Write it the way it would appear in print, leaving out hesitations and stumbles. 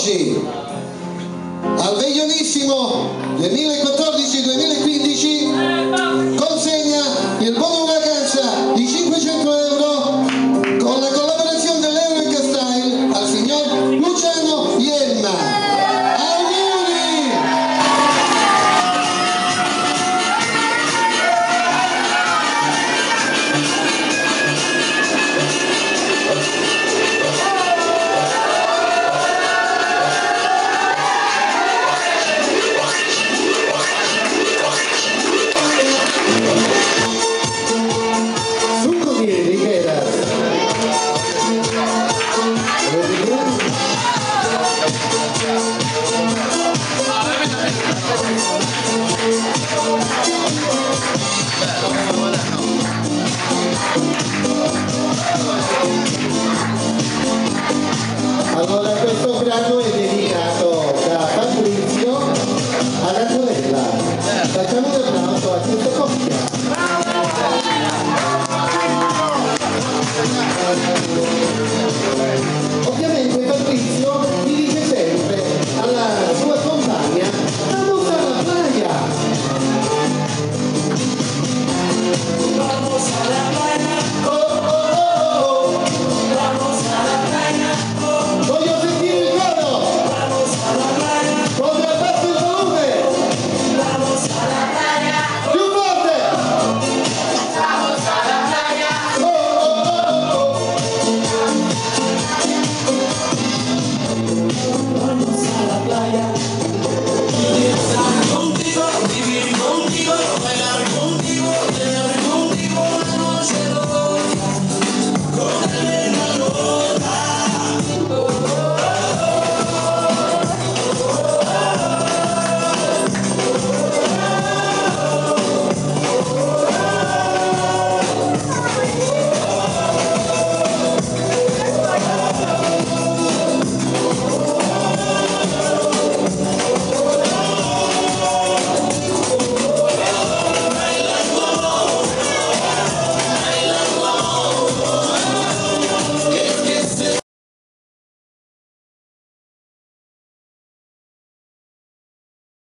oggi al Veglionissimo 2014-2015 consegna il buono vacanza di 500 euro con la collaborazione dell'Euro Style al signor Luciano Ielma. Allora questo brano è dedicato da Patrizio alla sorella. Facciamo un applauso a questa coppia. Ovviamente Patrizio